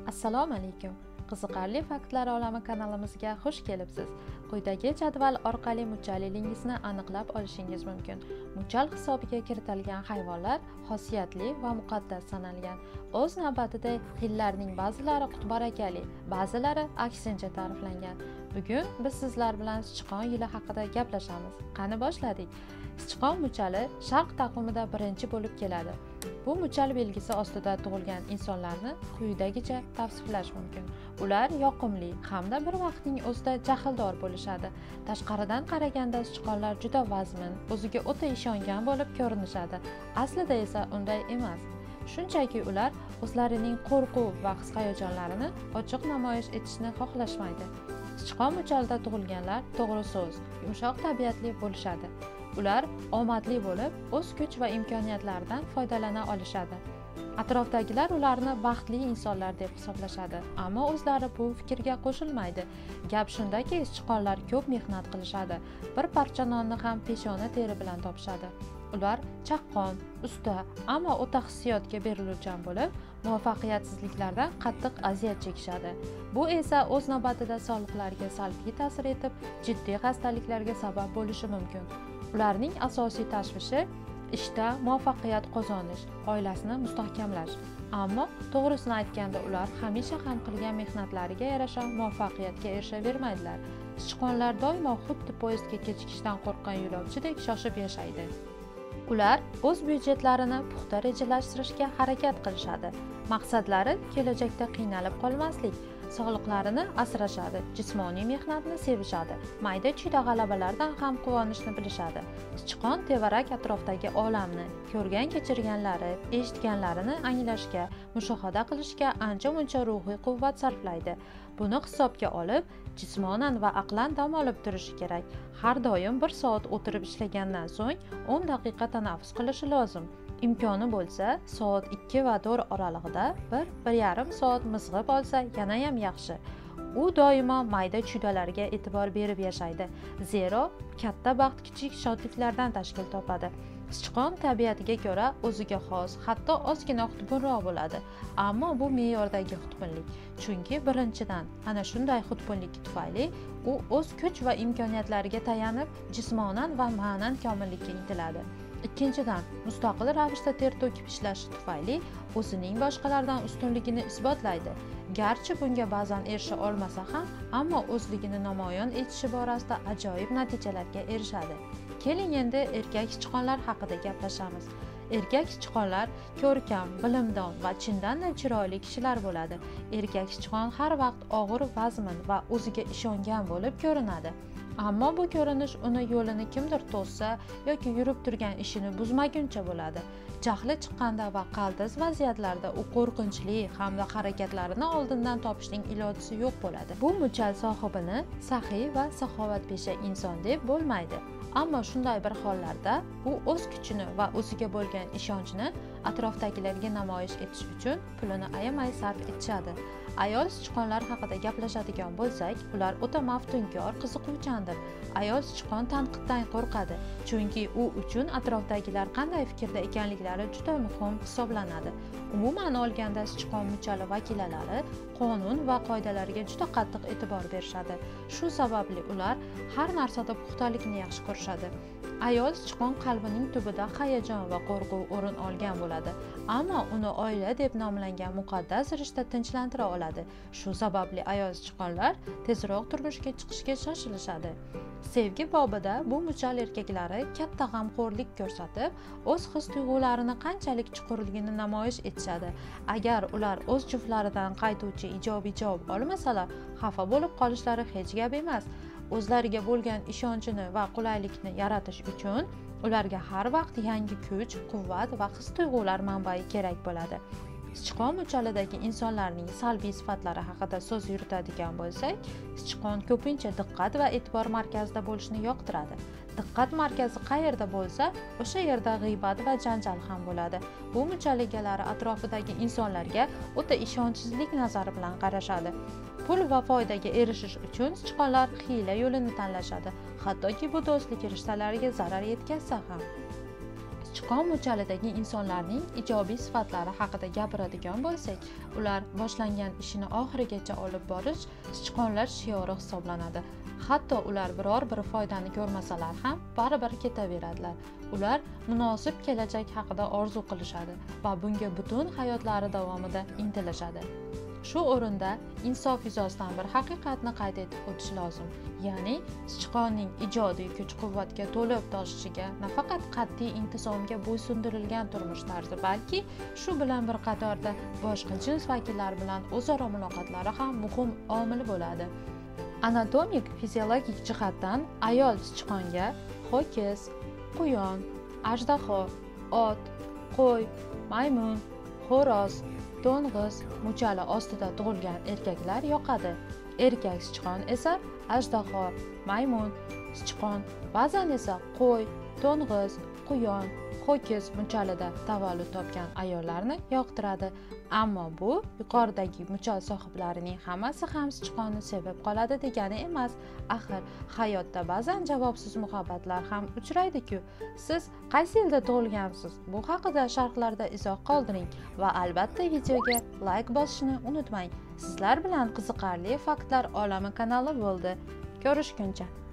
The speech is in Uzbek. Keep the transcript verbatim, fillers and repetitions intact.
Assalomu alaykum. Qiziqarli faktlar olami kanalimizga xush kelibsiz. Quyidagi jadval orqali muchalligingizni aniqlab olishingiz mumkin. Muchal hisobiga kiritilgan hayvonlar xosiyatli va muqaddas sanalgan. O'z navbatida xillarning ba'zilari qutbarakali, ba'zilari aksincha ta'riflangan. Bugun biz sizlar bilan sichqon yili haqida gaplashamiz. Qani boshladik. Sichqon muchali sharq taqvimida birinchi bo'lib keladi. Bu muchal belgisi ostida tug'ilgan insonlarni quyidagicha tavsiflash mumkin. Ular yoqimli hamda bir vaqtning o'zida jahldor bo'lishadi. Tashqaridan qaraganda sichqonlar juda vazmin, o'ziga o'ta ishongan bo'lib ko'rinishadi. Aslida esa unday emas. Shunchaki ular o'zlarining qo'rquv va his-hayajonlarini ochiq namoyish etishni xohlashmaydi. Sichqon muchalida tug'ilganlar to'g'ri so'z, yumshoq tabiatli bo'lishadi. Ular omadli bo'lib, o'z kuch va imkoniyatlaridan foydalana olishadi. Atrofdagilar ularni baxtli insonlar deb hisoblashadi, ammo o'zlari bu fikrga qo'shilmaydi. Gap shundaki, sichqonlar ko'p mehnat qilishadi. Bir parcha nonni ham peshona teri bilan topishadi. Ular chaqqon, usta, ammo o'ta hissiyotga beriluvchan bo'lib, muvaffaqiyatsizliklardan qattiq aziyat chekishadi. Bu esa o'z navbatida sog'liqlariga salbiy ta'sir etib, jiddiy xastaliklarga sabab bo'lishi mumkin. Ularning asosiy tashvishi ishda muvaffaqiyat qozonish, oilasini mustahkamlash. Ammo to'g'risini aytganda ular hamisha ham qilgan mehnatlariga yarasha muvaffaqiyatga erishavermaydilar. Sichqonlar doimo xuddi poyezdga kechikishdan qo'rqqan yo'lovchidek shoshib yashaydi. Ular o'z byudjetlarini puxta rejalashtirishga harakat qilishadi. Maqsadlari kelajakda qiynalib qolmaslik, sog'liqlarini asrashadi, jismoniy mehnatni sevishadi, mayda-chuyda g'alabalardan ham quvonishni bilishadi. Sichqon tevarak atrofdagi olamni, ko'rgan kechirganlari, eshitganlarini anglashga, mushohada qilishga ancha-muncha ruhiy quvvat sarflaydi. Buni hisobga olib, jismonan va aqlan dam olib turishi kerak. Har doim bir soat o'tirib ishlagandan so'ng o'n daqiqa tanaffus qilishi lozim. Imkoni bo'lsa, soat ikki va to'rt oralig'ida bir bir yarim soat mizg'ib olsa yana ham yaxshi. U doimo mayda-chuydalarga e'tibor berib yashaydi. Zero katta baxt kichik shodliklardan tashkil topadi. Sichqon tabiatiga ko'ra o'ziga xos, hatto ozgina xudbinroq bo'ladi. Ammo bu me'yordagi xudbinlik. Chunki birinchidan, ana shunday xudbinlik tufayli u o'z kuch va imkoniyatlariga tayanib, jismonan va ma'nan komillikka intiladi. Ikkinchidan, mustaqil ravishda ter to'kib ishlashi tufayli o'zining boshqalardan ustunligini isbotlaydi. Garchi bunga ba'zan erisha olmasa ham, ammo o'zligini namoyon etishi borasida ajoyib natijalarga erishadi. Keling endi erkak sichqonlar haqida gaplashamiz. Erkak sichqonlar ko'rkam, bilimdon va chindan-da chiroyli kishilar bo'ladi. Erkak sichqon har vaqt og'ir, vazmin va o'ziga ishongan bo'lib ko'rinadi. Ammo bu ko'rinish uni yo'lini kimdir to'ssa yoki yurib turgan ishini buzmaguncha bo'ladi. Jahli chiqqanda va qaltis vaziyatlarda u qo'rqinchli hamda harakatlarini oldindan topishning ilojisi yo'q bo'ladi. Bu muchal sohibini saxiy va saxovatpesha inson deb bo'lmaydi. Ammo shunday bir hollarda u o'z kuchini va o'ziga bo'lgan ishonchini atrofdagilarga namoyish etish uchun pulini ayamay sarf etishadi. Ayol sichqonlar haqida gaplashadigan bo'lsak, ular o'ta maftunkor, qiziquvchandir. Ayol sichqon tanqiddan qo'rqadi, chunki u uchun atrofdagilar qanday fikrda ekanliklari juda muhim hisoblanadi. Umuman olganda sichqon muchali vakillalari qonun va qoidalarga juda qattiq e'tibor berishadi. Shu sababli ular har narsada puxtalikni yaxshi ko'rishadi. Ayol sichqon qalbining tubida hayajon va qo'rquv o'rin olgan bo'ladi, ammo uni oila deb nomlangan muqaddas rishta tinchlantira oladi. Shu sababli ayol sichqonlar tezroq turmushga chiqishga shoshilishadi. Sevgi bobida bu muchal erkaklari katta g'amxo'rlik ko'rsatib, o'z his-tuyg'ularini qanchalik chuqurligini namoyish etishadi. Agar ular o'z juftlaridan qaytuvchi ijobiy javob olmasalar, xafa bo'lib qolishlari hech gap emas. O'zlariga bo'lgan ishonchini va qulaylikni yaratish uchun ularga har vaqt yangi kuch, quvvat va his-tuyg'ular manbai kerak bo'ladi. Sichqon muchalidagi insonlarning salbiy sifatlari haqida so'z yuritadigan bo'lsak, sichqon ko'pincha diqqat va e'tibor markazida bo'lishni yoqtiradi. Diqqat markazi qayerda bo'lsa, o'sha yerda g'iybat va janjal ham bo'ladi. Bu muchal egalari atrofidagi insonlarga o'ta ishonchsizlik nazari bilan qarashadi. Pul va foydaga erishish uchun sichqonlar hiyla yo'lini tanlashadi, hattoki bu do'stlik rishtalariga zarar yetkazsa ham. sichqon muchalidagi insonlarning ijobiy sifatlari haqida gapiradigan bo'lsak, ular boshlangan ishini oxirigacha olib borish sichqonlar shiori hisoblanadi. Hatto ular biror bir foydani ko'rmasalar ham baribir ketaveradilar. Ular munosib kelajak haqida orzu qilishadi va bunga butun hayotlari davomida intilishadi. Shu o'rinda insof yuzasidan bir haqiqatni qayd etib o'tish lozim. Ya'ni sichqonning ijodiy kuch-quvvatga to'lib toshishiga nafaqat qat'iy intizomga bo'ysundirilgan turmush tarzi, balki shu bilan bir qatorda boshqa jins vakillari bilan o'zaro muloqotlari ham muhim omil bo'ladi. Anatomik fiziologik jihatdan ayol sichqonga ho'kiz, quyon, ajdaho, ot, qo'y, maymun, xo'roz, to'ng'iz muchala ostida tug'ilgan erkaklar yoqadi. Erkak sichqon esa ajdaho, maymun, sichqon, ba'zan esa qo'y, to'ng'iz, quyon, ho'kiz muchalida tavallud topgan ayollarni yoqtiradi. Ammo bu yuqoridagi muchal sohiblarining hammasi ham sichqonni sevib qoladi degani emas. Axir hayotda ba'zan javobsiz muhabbatlar ham uchraydi-ku. Siz qaysi yilda tug'ilgansiz? Bu haqida sharhlarda izoh qoldiring va albatta videoga like bosishni unutmang. Sizlar bilan qiziqarli faktlar olami kanali bo'ldi. Ko'rishguncha